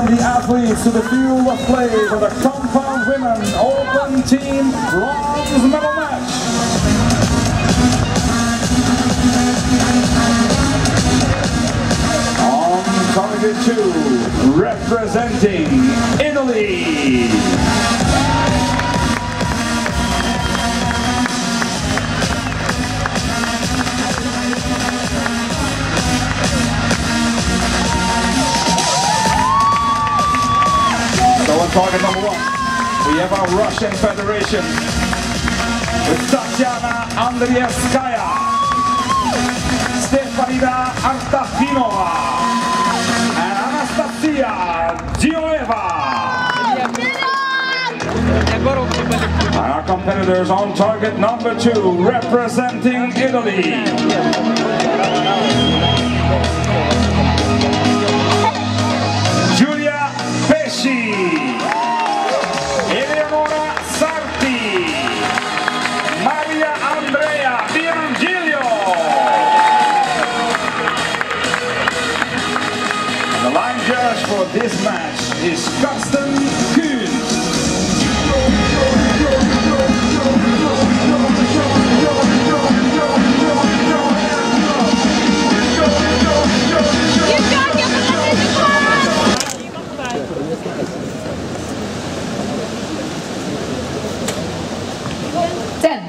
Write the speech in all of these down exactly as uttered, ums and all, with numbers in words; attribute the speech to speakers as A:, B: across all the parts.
A: the athletes to the field of play for the compound women open team bronze medal match. On target two, representing Italy. So on target number one, we have our Russian Federation with Tatiana Andrievskaya, Stefanida Artafinova, and Anastasia Dioeva. And our competitors on target number two, representing Italy. Eleonora Sarti, Maria Andrea Virgilio. And the line judge for this match is Karsten Kuhn.
B: ten.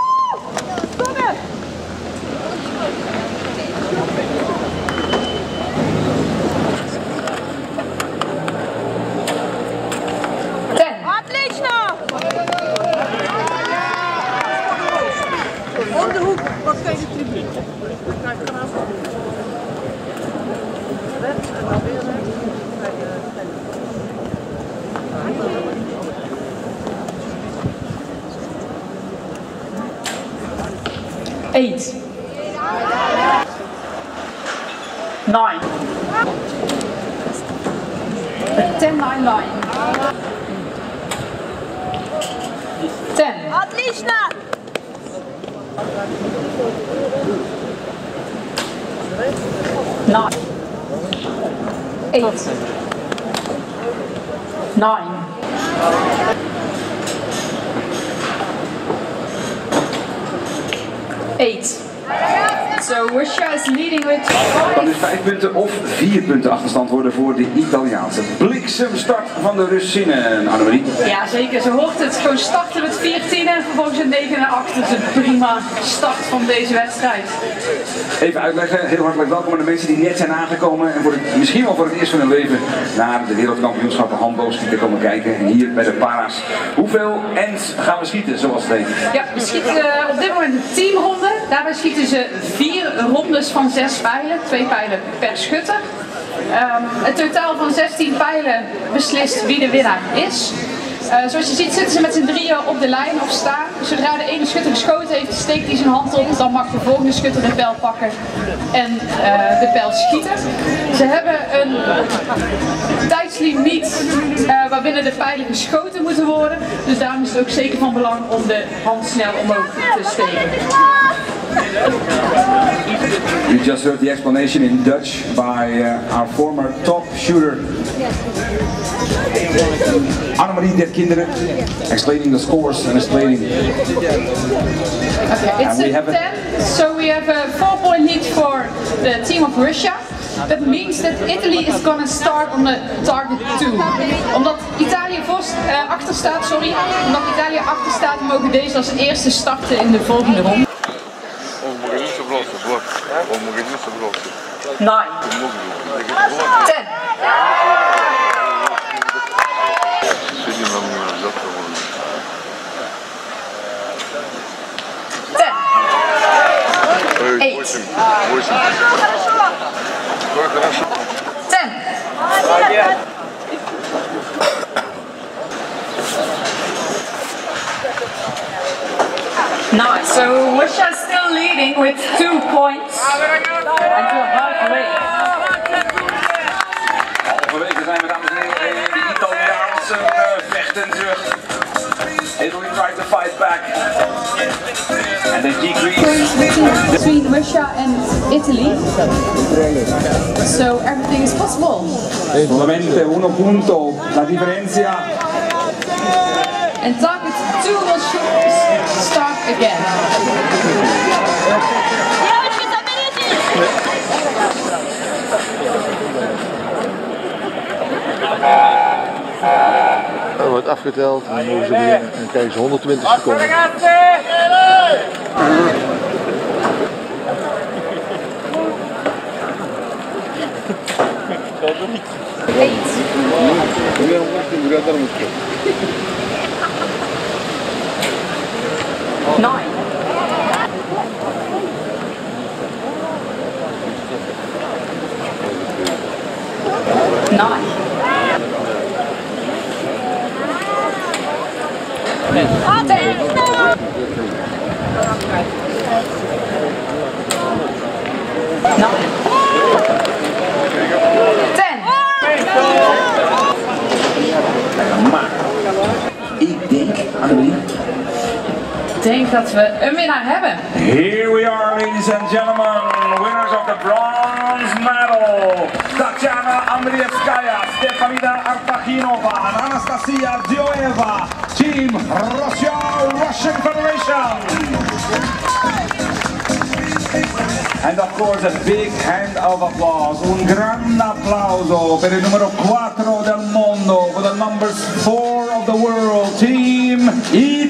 B: ten.
C: Отлично! Он de hoek, wat kan je de tribune?
B: eight. nine. A ten nine line. ten.
C: Отлично!
B: nine. eight. nine. eight. So Russia is leading with five.
A: Dan is vijf punten of vier punten achterstand worden voor de Italiaanse. Bliksemstart van de Russinnen, Annemarie.
B: Ja zeker, ze hoort het. Gewoon starten met veertien en vervolgens een negen en acht. Dus een prima start van deze wedstrijd.
A: Even uitleggen, heel hartelijk welkom aan de mensen die net zijn aangekomen en voor het, misschien wel voor het eerst van hun leven naar de wereldkampioenschappen handboogschieten komen kijken. En hier bij de para's. Hoeveel ends gaan we schieten, zoals het heet?
B: Ja, we schieten uh, op dit moment een teamronde. Daarbij schieten ze vier rondes van zes pijlen, twee pijlen per schutter. Um, een totaal van zestien pijlen beslist wie de winnaar is. Uh, zoals je ziet zitten ze met z'n drieën op de lijn of staan. Zodra de ene schutter geschoten heeft, steekt hij zijn hand op. Dan mag de volgende schutter de pijl pakken en uh, de pijl schieten. Ze hebben een tijdslimiet uh, waarbinnen de pijlen geschoten moeten worden. Dus daarom is het ook zeker van belang om de hand snel omhoog te steken.
A: You just heard the explanation in Dutch by uh, our former top shooter Annemarie der Kinderen, explaining the scores and explaining.
B: Okay, it's a ten, so we have a four point lead for the team of Russia. That means that Italy is going to start on the target two. Omdat Italië voor, uh, achter staat, sorry, omdat Italië achter staat, mogen deze als eerste starten in de volgende ronde. nine. ten. ten. eight. ten. Nice. So Russia is still leading with two points until halfway.
A: Halverwege zijn we, dames en heren, de Italiaanse uh, vechten terug. Italy tried to fight back. And then decrease.
B: Between Russia and Italy. So everything is possible.
A: Solamente uno punto la differenza.
B: And target two will start again.
D: Er wordt afgeteld en dan mogen ze beginnen en dan krijgen ze honderdtwintig seconden.
B: Nine. Nine. Ten. Nine. Ten.
A: Maar ik denk, Annelie,
B: ik denk dat we een winnaar hebben.
A: Here we are, ladies and gentlemen, winners of the bronze medal. Tatiana Andrievskaya, Stefanida Artakhinova, and Anastasia Dioeva, Team Russia, Russian Federation. And of course a big hand of applause, un grande applauso per il numero quattro del mondo, for the numbers four of the world, Team Italia.